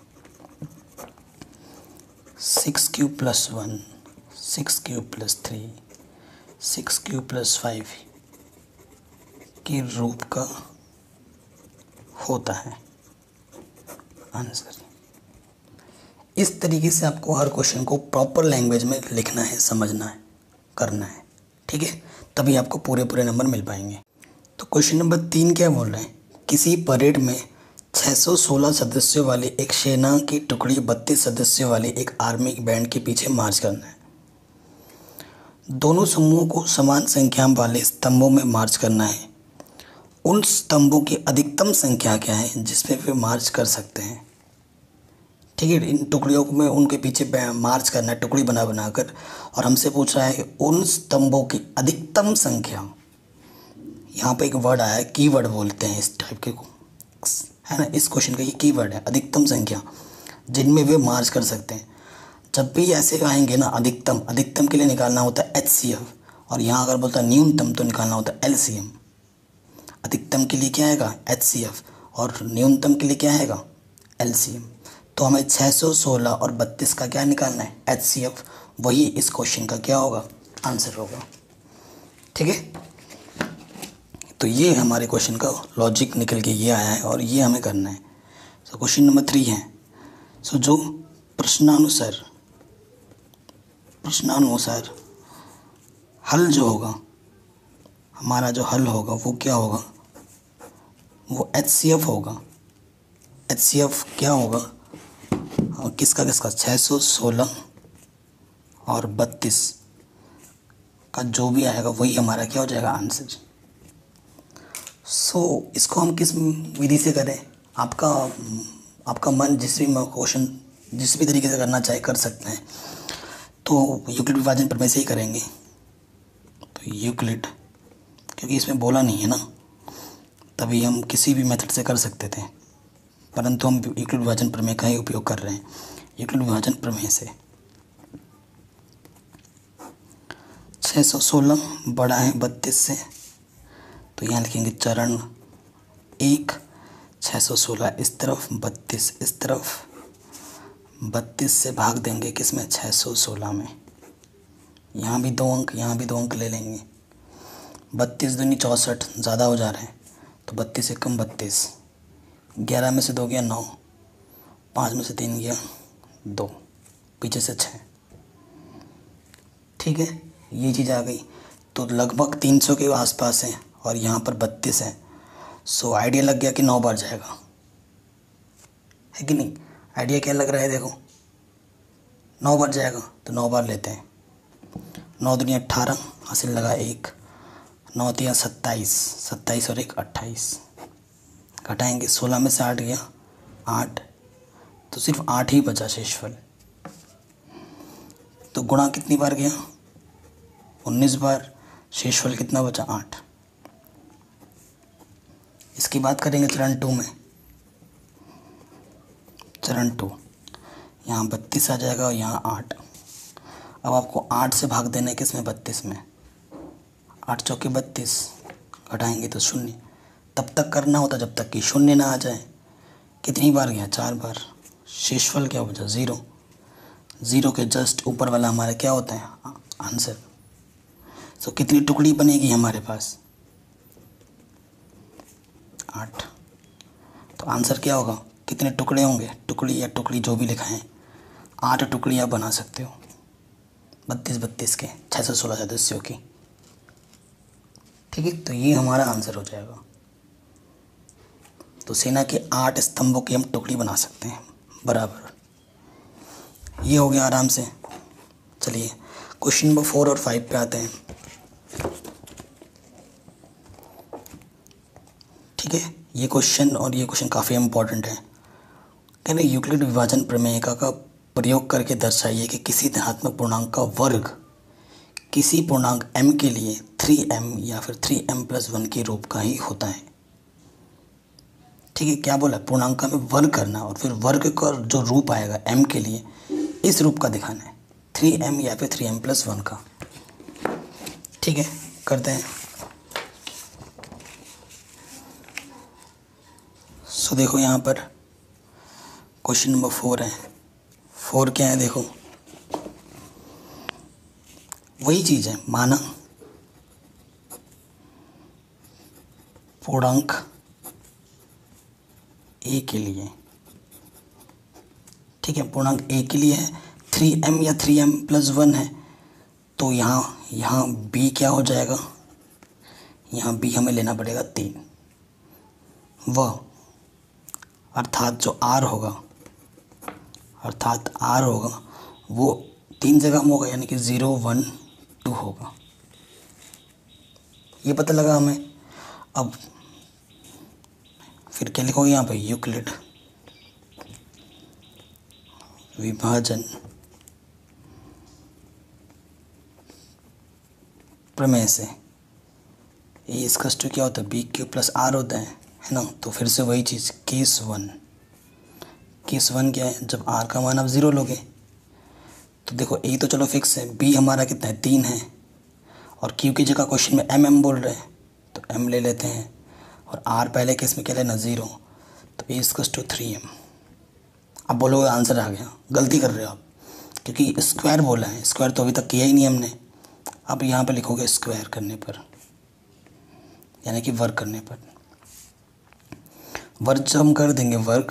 6 प्लस 1, 6 प्लस 3, 6 प्लस 5 के रूप का होता है आंसर। इस तरीके से आपको हर क्वेश्चन को प्रॉपर लैंग्वेज में लिखना है, समझना है, करना है। ठीक है, तभी आपको पूरे नंबर मिल पाएंगे। तो क्वेश्चन नंबर 3 क्या बोल रहे हैं, किसी परेड में 616 सदस्यों वाली एक सेना की टुकड़ी 32 सदस्यों वाली एक आर्मी बैंड के पीछे मार्च करना है। दोनों समूहों को समान संख्या वाले स्तंभों में मार्च करना है। उन स्तंभों की अधिकतम संख्या क्या है जिसमें वे मार्च कर सकते हैं। ठीक है, इन टुकड़ियों में उनके पीछे मार्च करना है टुकड़ी बना बनाकर, और हमसे पूछ रहा है उन स्तंभों की अधिकतम संख्या। यहाँ पे एक वर्ड आया है, कीवर्ड बोलते हैं इस टाइप के को, है ना। इस क्वेश्चन का ये कीवर्ड है अधिकतम संख्या जिनमें वे मार्च कर सकते हैं। जब भी ऐसे आएंगे ना अधिकतम के लिए निकालना होता है HCF, और यहाँ अगर बोलता है न्यूनतम तो निकालना होता है LCM। अधिकतम के लिए क्या आएगा HCF और न्यूनतम के लिए क्या आएगा LCM। तो हमें 616 और 32 का क्या निकालना है HCF, वही इस क्वेश्चन का क्या होगा आंसर होगा। ठीक है, तो ये हमारे क्वेश्चन का लॉजिक निकल के ये आया है और ये हमें करना है। सो क्वेश्चन नंबर 3 है, सो जो प्रश्नानुसार हल जो होगा, हमारा जो हल होगा वो क्या होगा, वो HCF होगा। HCF क्या होगा, किसका 616 और 32 का जो भी आएगा वही हमारा क्या हो जाएगा आंसर। सो इसको हम किस विधि से करें, आपका मन जिस भी क्वेश्चन जिस भी तरीके से करना चाहे कर सकते हैं। तो यूक्लिड विभाजन प्रमेय से ही करेंगे। तो यूक्लिड, क्योंकि इसमें बोला नहीं है ना, तभी हम किसी भी मेथड से कर सकते थे, परंतु हम यूक्लिड विभाजन प्रमेय का ही उपयोग कर रहे हैं। यूक्लिड विभाजन प्रमेय से 616 बड़ा है 32 से, तो यहाँ लिखेंगे चरण 1 616 इस तरफ 32 इस तरफ, 32 से भाग देंगे किसमें 616 में। यहाँ भी 2 अंक यहाँ भी 2 अंक ले लेंगे। 32 दूनी 64 ज़्यादा हो जा रहे हैं, तो 32 से कम 32, 11 में से 2 गया 9, 5 में से 3 गया 2, पीछे से 6। ठीक है, ये चीज़ आ गई। तो लगभग 300 के आसपास है और यहाँ पर 32 है। सो आइडिया लग गया कि 9 बार जाएगा, है कि नहीं। आइडिया क्या लग रहा है, देखो 9 बार जाएगा तो 9 बार लेते हैं। 9 दूनी 18, हासिल लगा 1, 9 3 27, 27 और 1 28, घटाएंगे 16 में से 8 गया 8, तो सिर्फ 8 ही बचा शेषफल। तो गुणा कितनी बार गया 19 बार, शेषफल कितना बचा 8। इसकी बात करेंगे चरण 2 में। चरण 2 यहाँ 32 आ जाएगा और यहाँ 8। अब आपको 8 से भाग देना है किसमें 32 में। 8 चौके 32, घटाएंगे तो 0। तब तक करना होता जब तक कि 0 ना आ जाए। कितनी बार गया 4 बार। शेषफल क्या बचा 0। 0 के जस्ट ऊपर वाला हमारा क्या होता है आंसर। तो कितनी टुकड़ी बनेगी हमारे पास 8। तो आंसर क्या होगा, कितने टुकड़े होंगे, टुकड़ी या टुकड़ी जो भी लिखा है 8 टुकड़ियाँ बना सकते हो 32 के 616 सदस्यों की। ठीक है, तो ये हमारा आंसर हो जाएगा। तो सेना के 8 स्तंभों की हम टुकड़ी बना सकते हैं बराबर। ये हो गया आराम से। चलिए क्वेश्चन नंबर 4 और 5 पे आते हैं। ठीक है, ये क्वेश्चन काफ़ी इम्पोर्टेंट है। कहते हैं यूक्लिड विभाजन प्रमेयिका का प्रयोग करके दर्शाइए कि किसी धनात्मक पूर्णांक का वर्ग किसी पूर्णांक m के लिए 3m या फिर 3m+1 के रूप का ही होता है। ठीक है, क्या बोला, पूर्णांक का में वर्ग करना और फिर वर्ग का जो रूप आएगा m के लिए इस रूप का दिखाना है 3m या फिर 3m+1 का। ठीक है, करते हैं। सो देखो यहाँ पर क्वेश्चन नंबर 4 है। 4 क्या है, देखो वही चीज़ है, माना पूर्णांक a के लिए। ठीक है, पूर्णांक a के लिए है 3m या 3m+1 है। तो यहाँ b क्या हो जाएगा, यहाँ b हमें लेना पड़ेगा 3। वह अर्थात जो r होगा वो 3 जगह में होगा, यानी कि 0 1 2 होगा। ये पता लगा हमें। अब फिर क्या लिखोगे यहाँ पे, यूक्लिड विभाजन प्रमेय से ए इसका स्टू क्या होता है b³ + r होता है ना। तो फिर से वही चीज़ केस 1 क्या है, जब r का मान आप 0 लोगे तो देखो a तो चलो फिक्स है, b हमारा कितना है 3 है और q की जगह क्वेश्चन में m बोल रहे हैं तो m ले लेते हैं और r पहले केस में क्या लेना 0। तो a इसका स्टू 3m। अब बोलोगे आंसर आ गया, गलती कर रहे हो आप, क्योंकि स्क्वायर बोला है, स्क्वायर तो अभी तक किया ही नहीं हमने। अब यहाँ पर लिखोगे स्क्वायर करने पर, यानी कि वर्ग करने पर। वर्ग जब हम कर देंगे वर्ग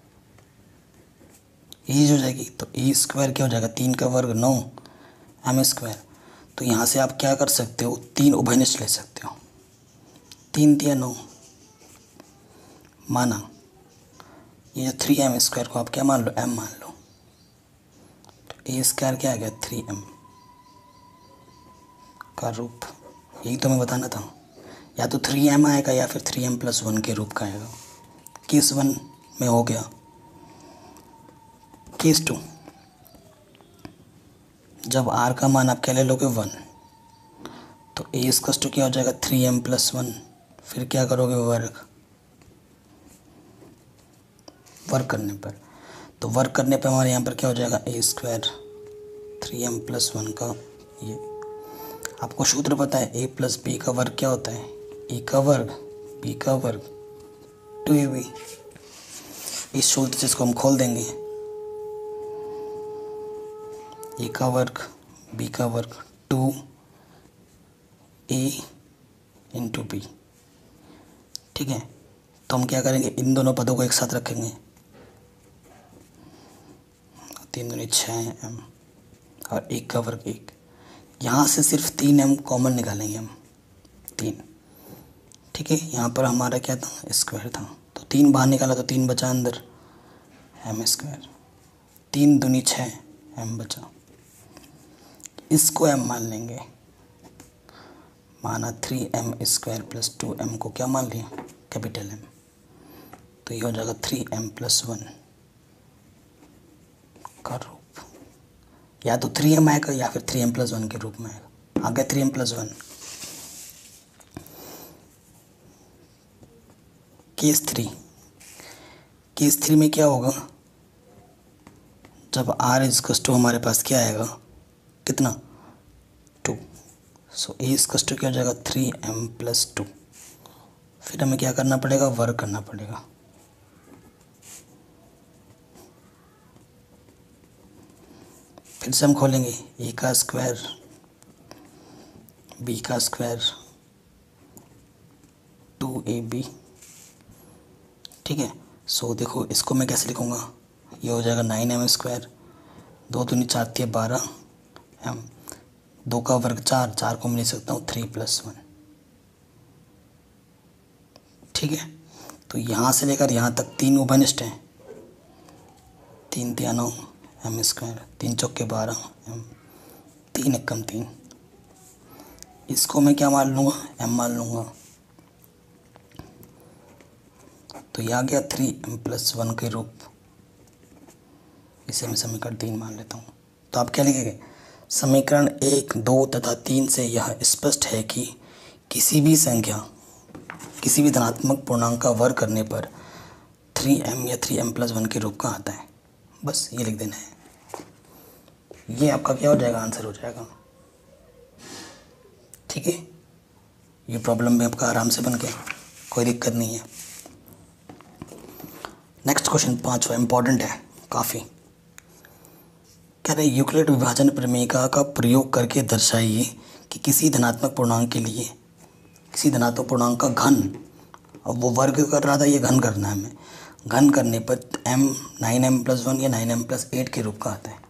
ये हो जाएगी, तो a² क्या हो जाएगा 3 का वर्ग 9 m²। तो यहाँ से आप क्या कर सकते हो, 3 उभयनिष्ठ ले सकते हो। 3 3 9 माना ये जो 3m² को आप क्या मान लो, m मान लो। तो a² क्या आ गया 3m का रूप। यही तो मैं बताना था, या तो 3m आएगा या फिर 3m+1 के रूप का आएगा। केस 1 में हो गया। केस 2, जब r का मान आप क्या ले लोगे 1, तो a इसका स्टू क्या हो जाएगा 3m+1। फिर क्या करोगे वर्ग करने पर। तो वर्ग करने पर हमारे यहाँ पर क्या हो जाएगा a² 3m+1 का। ये आपको सूत्र पता है, a + b का वर्ग क्या होता है, a का वर्ग b का वर्ग 2ab। इस सूत्र से इसको हम खोल देंगे, a का वर्ग b का वर्ग 2a × b। ठीक है, तो हम क्या करेंगे, इन दोनों पदों को एक साथ रखेंगे। 3 दूनी 6m और 1 का वर्ग 1। यहाँ से सिर्फ 3m कॉमन निकालेंगे हम 3। ठीक है, यहाँ पर हमारा क्या था स्क्वायर था, तो 3 बाहर निकाला तो 3 बचा अंदर m²। 3 दूनी 6 m बचा, इसको m मान लेंगे। माना 3m² + 2m को क्या मान लिया कैपिटल M। तो ये हो जाएगा 3m+1 का रूप, या तो 3m आएगा या फिर 3m+1 के रूप में आएगा। आ गया 3m+1। केस थ्री में क्या होगा, जब r इज टू हमारे पास क्या आएगा, कितना, 2। सो a इज टू क्या हो जाएगा, 3m + 2। फिर हमें क्या करना पड़ेगा, वर्क करना पड़ेगा। फिर से हम खोलेंगे, a का स्क्वायर b का स्क्वायर 2ab, ठीक है। सो देखो इसको मैं कैसे लिखूँगा, ये हो जाएगा 9m², 2 दूनी 4 थी 12m, 2 का वर्ग 4, 4 को मैं लिख सकता हूँ 3 + 1, ठीक है। तो यहाँ से लेकर यहाँ तक 3 उभयनिष्ठ हैं, 3 × 9 m², 3 चौके 12 m, 3 एकम 3, इसको मैं क्या मान लूँगा, m मान लूँगा। तो ये आ गया 3m + 1 के रूप, इसे मैं समीकरण 3 मान लेता हूँ। तो आप क्या लिखेंगे, समीकरण 1, 2 तथा 3 से यह स्पष्ट है कि किसी भी संख्या, किसी भी धनात्मक पूर्णांक का वर्ग करने पर 3m या 3m + 1 के रूप का आता है। बस ये लिख देना है, ये आपका क्या हो जाएगा, आंसर हो जाएगा, ठीक है। ये प्रॉब्लम में आपका आराम से बन गया, कोई दिक्कत नहीं है। नेक्स्ट क्वेश्चन 5वां इम्पॉर्टेंट है काफ़ी। कह रहे यूक्लिड विभाजन प्रमेय का प्रयोग करके दर्शाइए कि किसी धनात्मक पूर्णांक के लिए, किसी धनात्मक पूर्णांक का घन, अब वो वर्ग कर रहा था, ये घन करना है हमें, घन करने पर m 9m + 1 या 9m + 8 के रूप का आता है,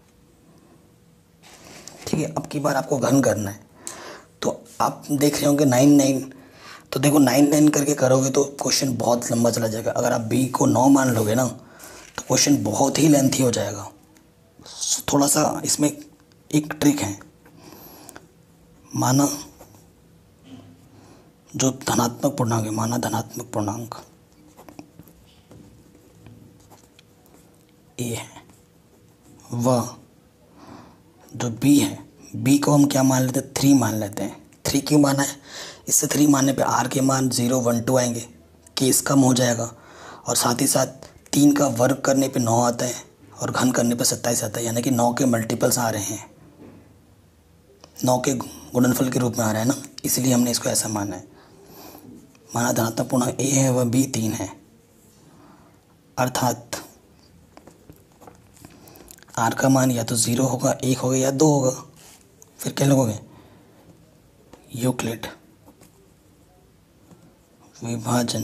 ठीक है। अब की बार आपको घन करना है, तो आप देख रहे होंगे 9 9, तो देखो 9 9 करके करोगे तो क्वेश्चन बहुत लंबा चला जाएगा। अगर आप b को 9 मान लोगे ना तो क्वेश्चन बहुत ही लेंथी हो जाएगा। थोड़ा सा इसमें एक ट्रिक है, माना जो धनात्मक पूर्णांक है, माना धनात्मक पूर्णांक a है, वह जो b है, b को हम क्या मान लेते हैं, 3 मान लेते हैं। 3 क्यों माना है, इससे 3 मानने पे r के मान 0 1 2 आएंगे, केस कम हो जाएगा, और साथ ही साथ 3 का वर्ग करने पे 9 आता है और घन करने पे 27 आता है, यानी कि 9 के मल्टीपल्स आ रहे हैं, 9 के गुणनफल के रूप में आ रहा है ना, इसलिए हमने इसको ऐसा माना है। माना धनात्मक पूर्णांक a है वह b 3 है, अर्थात r का मान या तो 0 होगा, 1 होगा या 2 होगा। फिर क्या लिखोगे, यूक्लिड विभाजन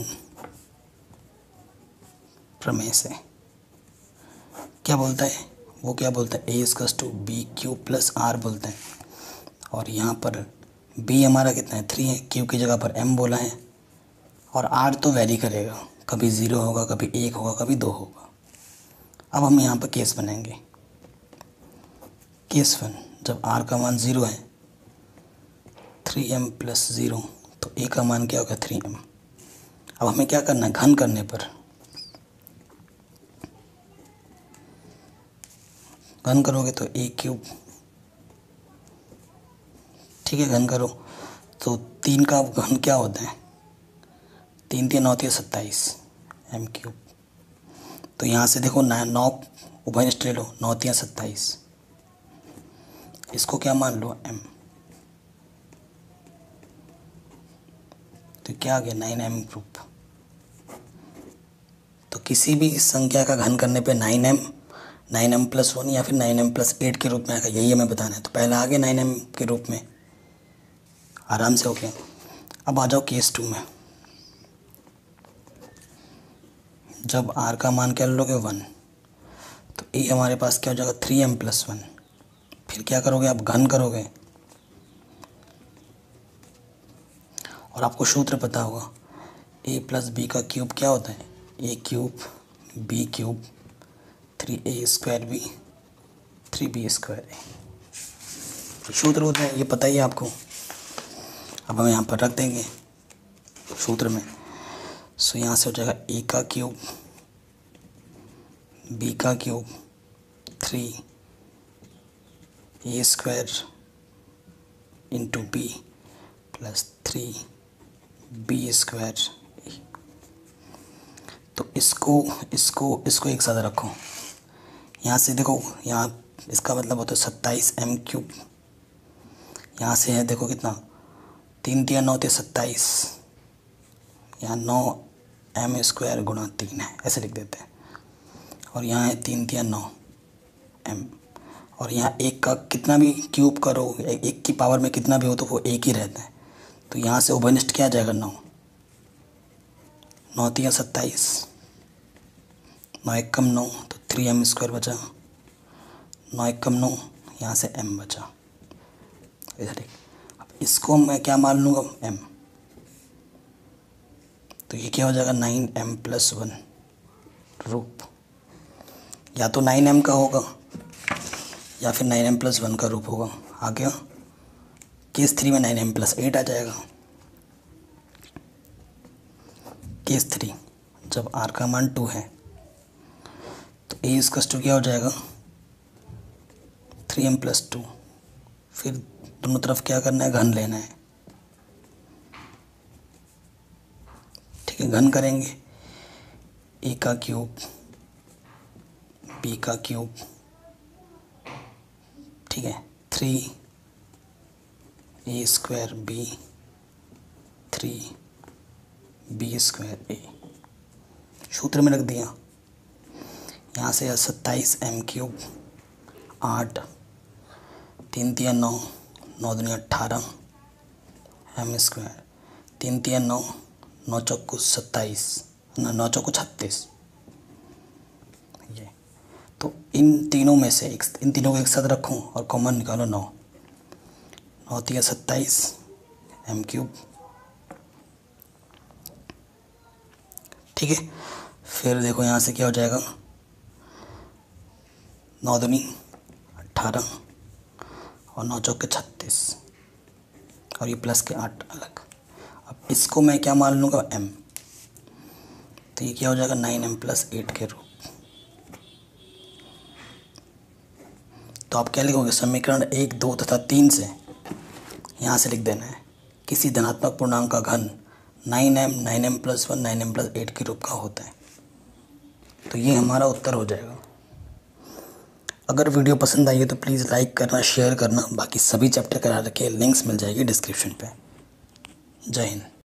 प्रमेय से क्या बोलता है, वो क्या बोलता है, a = b³ + r बोलता है। और यहाँ पर b हमारा कितना है, 3 है, q की जगह पर m बोला है, और r तो वैरी करेगा, कभी 0 होगा, कभी 1 होगा, कभी 2 होगा। अब हम यहाँ पर केस बनाएंगे, केस 1, जब r का मान 0 है, 3m + 0, तो a का मान क्या होगा, 3m। अब हमें क्या करना है, घन करने पर, घन करोगे तो a³, ठीक है, घन करो तो 3 का घन क्या होता है, 3 × 9 = 27 m³। तो यहाँ से देखो 9 उभयनिष्ठ ले लो, 9 × 27, इसको क्या मान लो, m, तो क्या आ गया, 9m³। तो किसी भी संख्या का घन करने पे 9m + 1 या फिर 9m + 8 के रूप में आएगा, यही हमें बताना है। तो पहले आ गया 9m के रूप में, आराम से हो गया। अब आ जाओ केस 2 में, जब r का मान क्या लोगे, 1, तो a हमारे पास क्या हो जाएगा, 3m + 1। फिर क्या करोगे, आप घन करोगे, और आपको सूत्र पता होगा, a + b का क्यूब क्या होता है, a³ b³ 3a² b 3b²a, सूत्र होता है, ये पता ही है आपको। अब हम यहाँ पर रख देंगे सूत्र में, सो यहाँ से हो जाएगा a³ b³ 3a² × b + 3b², तो इसको इसको इसको एक साथ रखो। यहाँ से देखो, यहाँ इसका मतलब होता है 27m³। यहाँ से है देखो कितना, 3 × 9 = 27। यहाँ 9m² गुणा 3 है, ऐसे लिख देते हैं। और यहाँ है 3 × 9m। और यहाँ एक का कितना भी क्यूब करो, एक की पावर में कितना भी हो तो वो एक ही रहता है। तो यहाँ से उभयनिष्ठ क्या आ जाएगा, 9 9 × 27, 9 × 1 = 9, तो 3m² बचा। 9 × 1 = 9, यहाँ से m बचा इधर। अब इसको मैं क्या मान लूँगा, m। तो ये क्या हो जाएगा, 9m+1 रूप। या तो 9m का होगा या फिर 9m+1 का रूप होगा। आ गया। केस 3 में 9m+8 आ जाएगा। केस 3 जब r का मान 2 है तो a = क्या हो जाएगा, 3m+2। फिर दोनों तरफ क्या करना है, घन लेना है। ठीक है, घन करेंगे। a का क्यूब, b का क्यूब, ठीक है, 3a² b, 3b² a, सूत्र में रख दिया। यहाँ से 27m³, 8, 3 × 9, 9 × 18 m², 3 × 9, 9 × 4 = 27, 9 × 4 = 36। ये तो इन तीनों में से इन तीनों को एक साथ रखूं और कॉमन निकालो। 9 9 × 27 m³। ठीक है, फिर देखो यहाँ से क्या हो जाएगा, 9 दूनी 18 और 9 चौके 36 और ये प्लस के 8 अलग। अब इसको मैं क्या मान लूँगा, m। तो ये क्या हो जाएगा, 9m+8 के रूप। तो आप क्या लिखोगे, समीकरण 1, 2 तथा 3 से यहाँ से लिख देना है, किसी धनात्मक पूर्णांक का घन 9m, 9m+1, 9m+8 के रूप का होता है। तो ये हमारा उत्तर हो जाएगा। अगर वीडियो पसंद आई है तो प्लीज़ लाइक करना, शेयर करना। बाकी सभी चैप्टर करा रखे लिंक्स मिल जाएगी डिस्क्रिप्शन पे। जय हिंद।